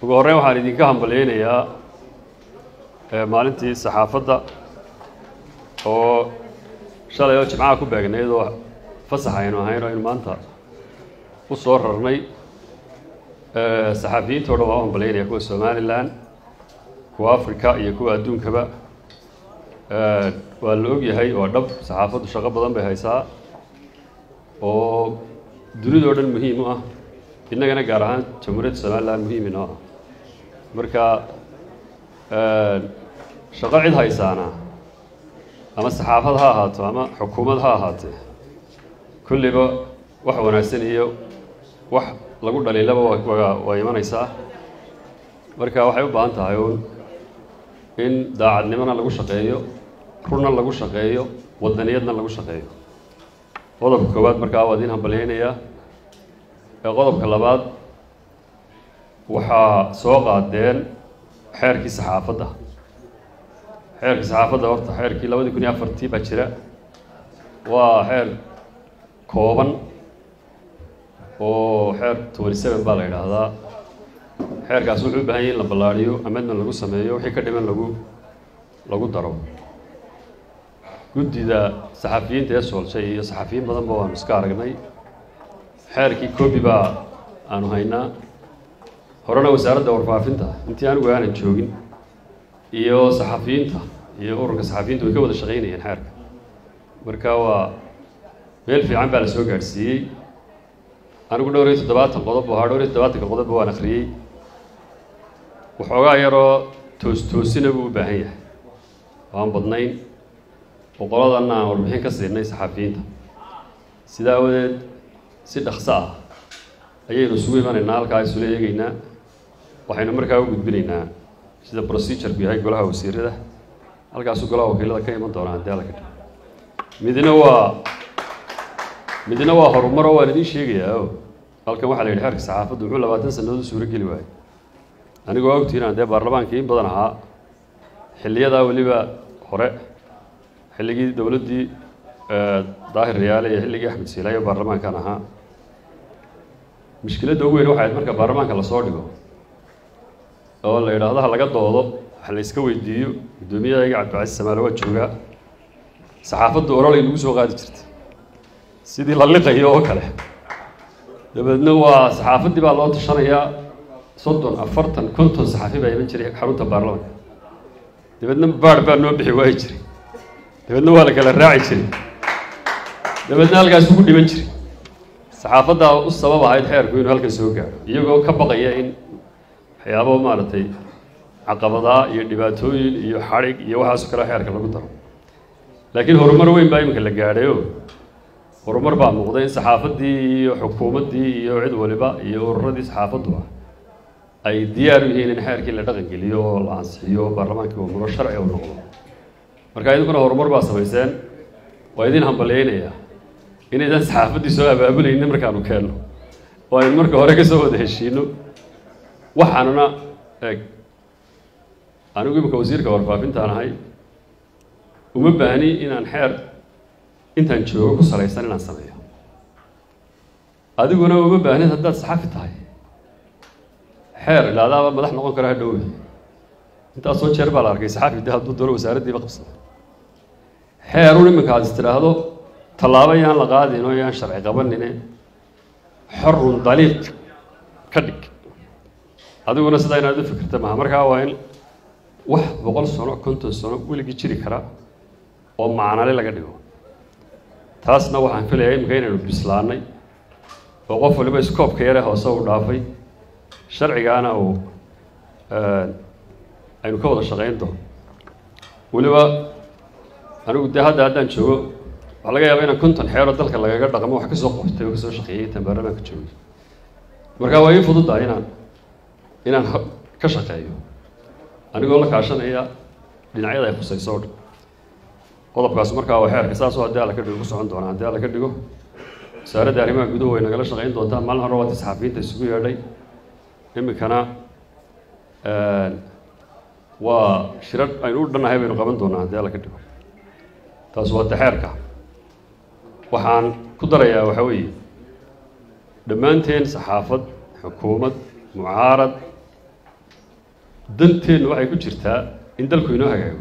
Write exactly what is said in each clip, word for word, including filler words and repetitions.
ugu horreyn waxaan idinka hambaleynayaa maalintii saxaafadda oo shalay oo jimcaha ku beegnayd oo fasax aynu ahayn oo aynu maanta u soo rarnay saxaafiyiinta oo dhan waan u hambaleynayaa kuwa Somaliland kuwa Afrika iyo kuwa adduunkaba waa la ogyahay oo dhab saxaafaddu shaqo badan bay haysaa oo dunida oo dhan muhiim u ah innagana gaar ahaan jamhuuriyadda Somaliland muhiim inoo ah marka shaqo cid haysaana ama saxaafad ha ahaato ama xukuumad ha ahaatee kulliba wax wanaagsan iyo wax lagu dhaliilaba waa imanaysaa marka waxay u baahan tahay in daacadnimana lagu shaqeeyo runna lagu shaqeeyo wadaniyadna lagu shaqeeyo qodobka koowaad markaa waa idin hambaleynayaa qodobka labaad waxaa soo qaadeen xeerkii saxaafadda xeerkii saxaafadda horta xeerkii labadii kun iyo afartii baa jira waa xeer kooban oo xeer twenty seven baa la yidhaahdaa xeerkaas wuxuu u baahan yahay in la ballaadhiyo amendment lagu sameeyo wixii ka dhiman lagu lagu daro guddida saxafiyiinta ee soolshay iyo saxafiyiin badanba waanu iska aragnay xeerkii koobi baa aanu haynaa horena wasaaradda warfaafinta intii anigu aanan joogin iyo saxafiyiinta iyo ururka saxafiyiinta way ka wada shaqaynayeen xeerka marka waa meel fiican baa la soo gaadhsiiyey anigu dhowr iyo toddobaatan qodob ahaa dhowr iyo toddobaatanka qodobba waan akhriyey waxoogaa yaroo toos toosina buu u baahan yahay waan badnayn boqoladanna aan warbixin ka siinay saxafiyiinta sidaa awadeed si dhaqso ah ayaynu isugu imanaynaa halkaa isula eegaynaa waxaynu markaa u gudbinaynaa sida procedure-ku yahay golaha wasiirada halkaasuu golaha wakiilada ka iman doonaa haddii alla ka dhigo midna waa midna waa horumar oo waan idiin sheegayaa halkan waxaa la yidhi xeerka saxaafaddu wuxuu labaatan sannadood u suuro geli waayey anigoo ogtiin aan dee baarlamaankii in badan ahaa xilliyadaa weliba hore xilligii dowladdii daahir riyaale iyo xilligii axmed siilaayo baarlamaankan ahaa mushkiladda ugu weyn waxay ahayd marka baarlamaanka lasoo dhigo oo la yidhaahdo ha laga doodo wax la iska weydiiyo guddoomiyahayaga cabdicasiis samaale waa joogaa saxaafaddu orolay nagu soo qaadi jirtay sidii la liqayo oo kale dabeedna waa saxaafaddii baa loo tashanayaa soddon afartan konton saxaafi baa iman jiray xarunta baarlamaanka dabeedna baadh baa noo bixi waayi jiray dabeedna waa la kala raaci jiray dabeedna halkaas ugu dhiman jiray saxaafaddaa u sabab ahayd xeerku inuu halkan soo gaadho iyagoo ka baqaya in waxyaabo maaragtay caqabadaa iyo dhibaatooyin iyo xadhig iyo waxaasoo kale xeerka lagu daro laakiin horumar weyn baa iminka la gaadhayo horumar baa muuqday in saxaafaddii iyo xukuumaddii iyo cid waliba iyo ururadii saxaafaddu ah ay diyaar u yihiin in xeerkii la dhaqan geliyo oo la ansixiyo baarlamaankii uu muro sharci u noqdo marka idinkuna horumar baa samayseen waa idin hambaleynayaa inaydan saxaafaddii soo abaabulaynin markaanu keenno oo aynu marka hore ka soo wada heshiino waxaanuna eeg anigu imika wasiirka warfaafintaan ahay uma baahni inaan xeer intaan joogo ku salaysan inaan sameeyo adiguna uma baahnid haddaad saxafi tahay xeer ilaadaaba madax noqon kara hadhowe intaasoo jeer baa la arkay saxafi de hadduu doono wasaaraddiiba qabsada xeerun iminka aad is tidhaahdo tallaabo yaan la qaadin oo yaan sharci qabanine xorun daliiq ka dhig adiguna sidaa inaad u fikirta maha markaa waa in wax boqol sano konton sano weligii jiri kara oo macnale laga dhigo taasna waxaan filayaa iminka inaynu bislaanay oo qof waliba iskoobka yare hoose u dhaafay sharcigaana uu aynu ka wada shaqayn doono weliba anigu dee hadda haddaan joogo waxaa laga yaabaa inaan konton xeero dalka lagaga dhaqmo wax kasoo qortay oo kasoo shaqeeyey intaan baarlamaanka joogay marka waa ii fududahay inaan inaan ka shaqeeyo anigoo la kaashanaya dhinacyada ay khusayso o dhan qodobkaas markaa waa xeerka saasoo haddii alla ka dhigo ku socon doonaa haddii alla ka dhigo wasaaradda arrimaha guduhu way nagala shaqayn doontaa maalin hore waati saxafiyiinta isugu yeedhay iminkana waa shirar aynu u dhannahay baynu qaban doonaa haddii alla ka dhigo taas waa taxeerka waxaan ku darayaa waxa weeye dhammaanteen saxaafad xukuumad mucaarad danteen waxay ku jirtaa in dalku inoo hagaago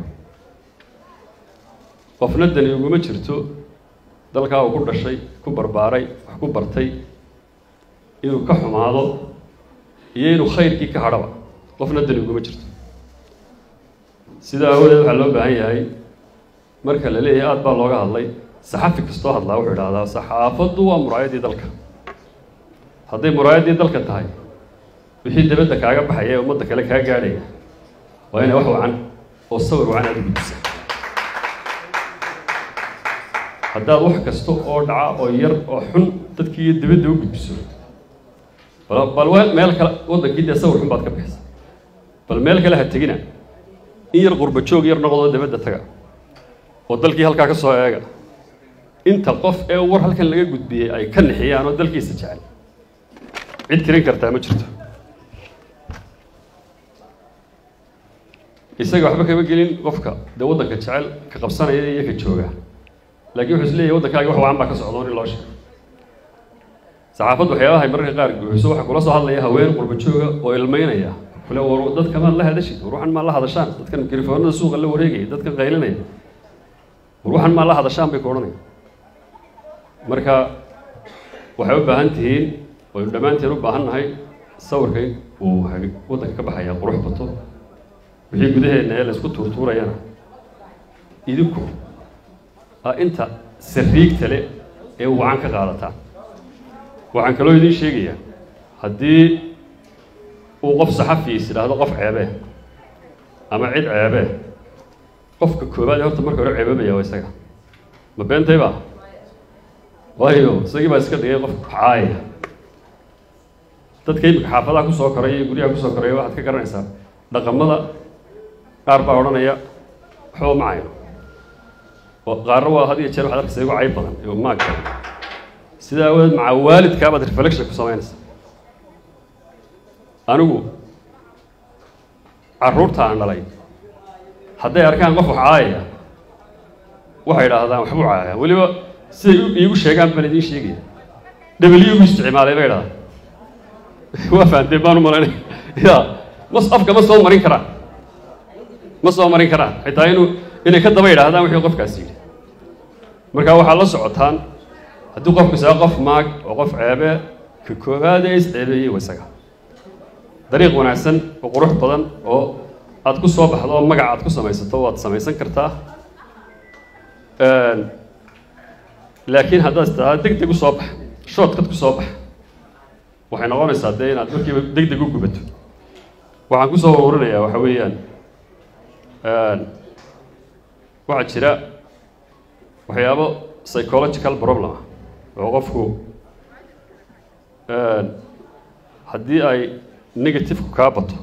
qofna dani uguma jirto dalka uu ku dhashay ku barbaaray wax ku bartay inuu ka xumaado iyo inuu khayrkii ka hadhaba qofna dani uguma jirto sida awoodeed waxaa loo baahan yahay marka la leeyahay aad baa looga hadlay saxafi kastoo hadlaa wuxuu idhaahdaa saxaafaddu waa muraayadii dalka hadday muraayadii dalka tahay wixii dabadda kaaga baxaya ee ummadda kale kaa gaadhaya waa inay wax wacan oo sawir wacan aad u gudbisa haddaad wax kasta oo dhaca oo yar oo xun dadkii dabadda u gudbiso bal meel kale waddankii dee sawir xun baad ka bixisa bal meel kale ha tegina in yar qurba joog yar noqdoo dabadda taga oo dalkii halkaa ka soo eega inta qof ee war halkan laga gudbiyey ay ka nixiyaan oo dalkiisa jecel cid tirin kartaa ma jirto isaga waxba kama gelin qofka dee waddanka jecel ka qabsanaya iyo ka jooga laakiin wuxuu is leeyahay waddankaagi wax wacan baa ka socda in loo sheego saxaafaddu waxyaabahay mararka qaar guuxiso waxaa kula soo hadlaya haween qurba jooga oo ilmaynaya kule war dadka maad la hadashid war waxan maad la hadashaan dadkan mikrofoonada suuqa la wareegaya dadkan qaylinaya war waxan maad la hadashaan bay ku odhanaya marka waxay u baahan tihiin waynu dhammaanteen u baahan nahay sawirka uu waddanka ka baxaya qurux bato wixii gudaheedna ee la isku tuurtuurayana idinku aa inta sariigta le ee wacan ka qaadataan waxaan kaloo idiin sheegayaa haddii uu qof saxafiis idhaahdo qof ceebee ama cid ceebee qofka koobaad ee horta marka hore ceebabaya waa isaga ma beentay baa waayo isagii baa iska dhigay qof caaya dadka imika xaafadaha kusoo koray iyo guryaha kusoo koraya waxaad ka garanaysaa dhaqamada qaar baa odhanaya waxba ma cayno oo qaarna waa had iyo jeer waxaad arkaysa igu cayb badan iyo maag badan sidaa awoodeed maca waalidkaa baad reflection ku samaynaysaa anigu carruurta aan dhalay hadday arkaan qof wax caayaya waxay idhaahdaan waxbuu caayaya weliba siday iigu sheegaan baan idiin sheegaya dhabaliyugu isticmaalay bay idhahdaa waa fahamteen baan u malaynay ya mas afka ma soo marin karaan ma soo marin karaan xitaa inuu inay ka daba idhaahdaan wixii qofkaasi yidhi markaa waxaad la socotaan haddii qofku isaga qof maag oo qof ceebe ka koobaad ee isceebeeyey wa isaga dariiq wanaagsan oo qurux badan oo aad ku soo baxdo oo magac aad ku samaysato waad samaysan kartaa laakiin haddaad istiraahdo deg deg u soo bax shortcut ku soo bax waxay noqonaysaa dee inaad markiiba deg deg u gubato waxaan ku soo ururinayaa waxa weeyaan waxaa jira waxyaabo psychological problem ah oo qofku haddii ay negative-ku kaa bato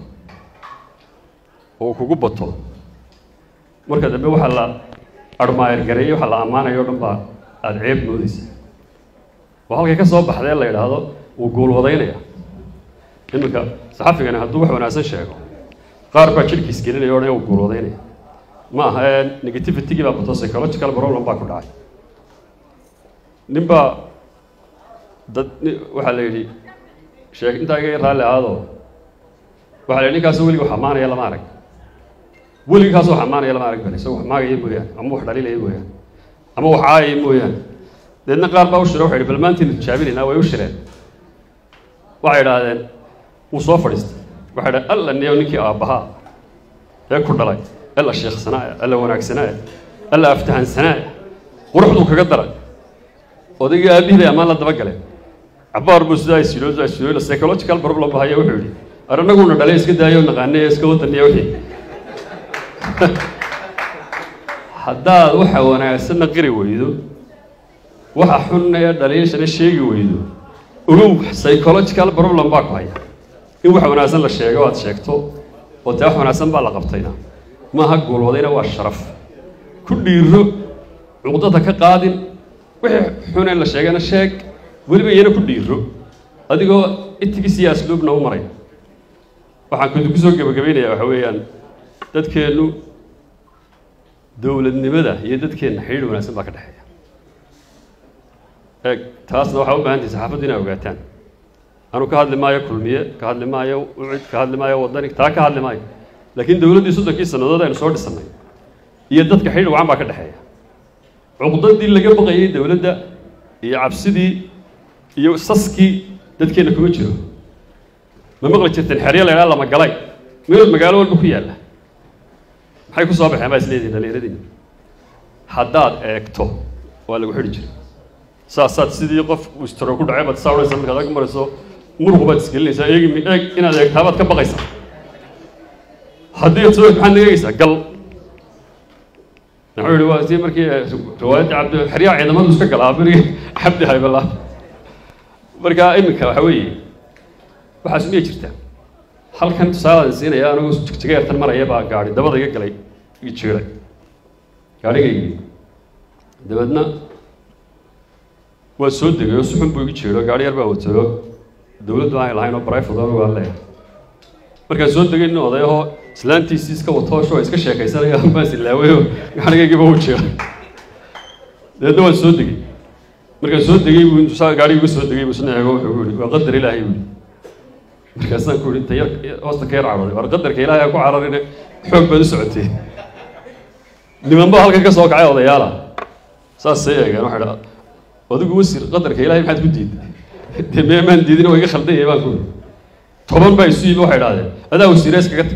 oo kugu bato marka dambe waxaa la adhmaayar gareeyey waxaa la ammaanayo o dhan baa aada ceeb moodaysa oo halkay ka soo baxdee la yidhaahdo wuu guulwadaynaya iminka saxafigani hadduu wax wanaagsan sheego qaar baa jidhkiis gelinaya o dhan wuu guulwadaynaya ma aha ee negativity-gii baa bato psychological problem baa ku dhacay nin baa dad waxaa la yidhi sheeg intaa iga raalli ahaadoo waxaa la yidhi ninkaasoo weligii wax ammaanaya lama arag weligii kaasoo wax ammaanaya lama arag bale isagoo wax maagaya mooyaane ama wax dhaliilaya mooyaane ama wax caayaya mooyaane deedna qaar baa u shira waxay yidhi bal maantiinu tijaabinaynaa way u shireen waxay idhaahdeen wuu soo fadhiistay waxay idhahdeen alla niyow ninkii aabbahaa ee ku dhalay alla sheekhsanaaya alla wanaagsanaaya alla aftahansanaaya quruxduu kaga daray odaygii aabihii bay ammaan la daba galeen cabbaar buu sidaa isilo sidaa isilo psychological problem bahaya wuxuu yidhi ar annaguna dhalay iska daayo naqaanay iska wadaniya wixii haddaad waxa wanaagsanna qiri weydo waxa xunna ee dhaliishana sheegi weydo ogow psychological problem baa ku haya in wax wanaagsan la sheego aad sheegto oo taa wax wanaagsan baa la qabtayna maaha guulwadayna waa sharaf ku dhiiro cuqdada ka qaadin wixii xun in la sheegana sheeg weliba iyana ku dhiiro adigoo itigis iyo asluubna u maray waxaan kunti ku soo gebagabaynayaa waxa weeyaan dadkeennu dowladnimada iyo dadkeenna xidhiidh wanaagsan baa ka dhexeeya eeg taasna waxaa u baahantahay saxaafaddu inay ogaataan anu ka hadli maayo kulmiye ka hadli maayo ucid ka hadli maayo waddani taa ka hadli maayo لكن دولة صدق كيس النظام ده نصور السنة يدتك حيل وعم باكر دحية عقدة دي اللي جنب قيد دولة ده يعبسدي يوسسكي دتك إنك مجرو ما مغلق التنحرية لا لا ما قلاي ميل مقالوا البكية لا حيكون صابح ما يسليدي ده ليردين حداد اكتو ولا وحرج ساسات سيدي يقف واشتروا كل عيبة تصور يسمى هذاك مرسو مرغوبات سكيلني سايق من اك إن هذا كتابات كبقيسة حدي تصور محن يقيسة قل نحن رواية مركي رواية عبد الحرية عندما نسكت قلها بري حبدي هاي بالله مركا إمك حوي وحاسمية جرتا هل كنت سالة زين يا أنا تجير تنمر يبقى قاعد دبض يقلي يجيرك قاعد يجي دبضنا وسود يوسفن بيجي يجيرك قاعد يربى وتلو دولة دعاء لاين وبراي فضل وعليه مركز سود تجي إنه هذا هو سلانتي سيسكا وطاشوا إسكا شيء كيسان يا بس اللي هو قاعد يجي بوجهه ده دول سود تجي مركز سود تجي وانتو سا قاعد يجي سود تجي بس نعجو يقولي وقدر إلهي يقولي مركز أنا كوري أنت يا وسط كير عرضي وقدر كإلهي أكو عرضي حب بنسعتي لمن بحال كذا سوق عيال يالا ساس سيء يعني واحد وذوق وسير قدر كإلهي ما حد بديد دم ما نديدين ويجي خلدي يبان كون طبعا بيسوي واحد هذا هذا وسير إيش كت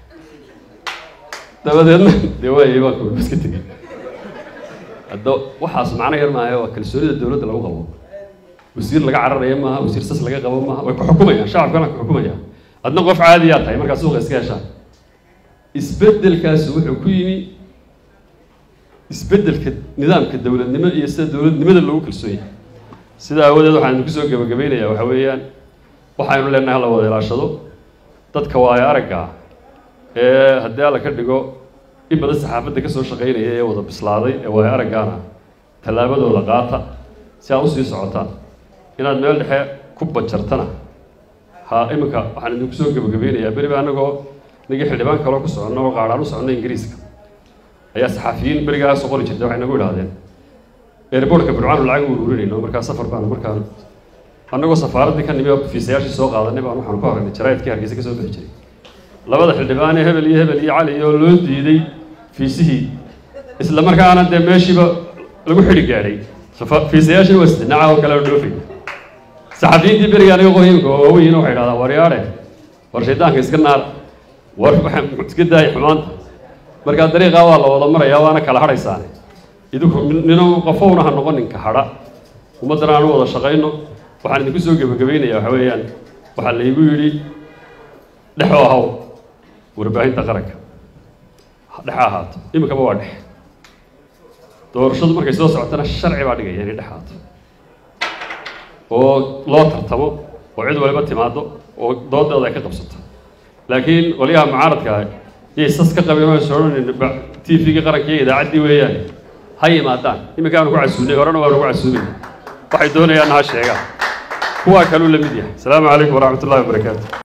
تبادلنا دواء يبان كون بس كتير الدو وحاس معنا غير ما هو كل سوري الدولة اللي هو قبوا وسير لقى عرر يما وسير ساس لقى قبوا ما وحكومة شعب كنا حكومة أدنى قف عاديات هاي مركز سوق إسكاشة يسبدل كاس وحكومي يسبدل نظام كالدولة النمى يستد الدولة النمى اللي هو كل سوي سيدا هو ده وحنا نكسر جب جبينة يا وحويان وحنا لنا هلا وده العشرة تتكوايا رجع إيه هدي على كده جو إما بس حافظ دكسر شقين إيه وده بسلاطي ويا رجعنا تلابد ولا قاطع سياوس يسعطان إن المال ده كوب شرطنا ها إما كا وحنا نكسر جب جبينة يا بري بأنا جو نيجي حلبان كلام كسر إنه قارنو سعنا إنجليز يا صحفيين برجع صقور جدا وحنا نقول هذا إيربورك برعان العجو وروري إنه مركز سفر بان مركز أنا جو سفارة دي كان نبي في سياش السوق هذا نبي أروح نقارن الشرايط كي هرجيسك سوق بيجري لبضح اللبانة هبلي هبلي علي يقولون دي في سهي إسلام مركز أنا ده ماشي ب لقوا حري جاري في سياش الوسط نعاه كلام دوفي صحفيين دي برجع يقولون قوي إنه حيل هذا ورياره ورشيدان كيسكننا ورفح كده يحمان marka dariiqa waa la wada maraya waana kala xaraysaan idinku nino qofowna ha noqon ninka xara umadana aan wada shaqeyno waxaan idinku soo gabagabeynayaa waxa weeyaan waxa la igu yiri dhaxo ahaw warbaahinta qaranka dhaxahaad imika ba waa dhax doorashadu markay soo socotana sharci baa dhigaya inay dhaxaato oo loo tartamo oo cid waliba timaado oo doodeeda ay ka qabsato laakiin waliyaha mucaaradka يساس كقبيلة يسولون إن تي في قرن كي إذا عدي وياه هاي ما دان إما كانوا قاعد سوني ورانا ورانا قاعد سوني واحد دوني أنا هالشيء هو كانوا لمديا السلام عليكم ورحمة الله وبركاته.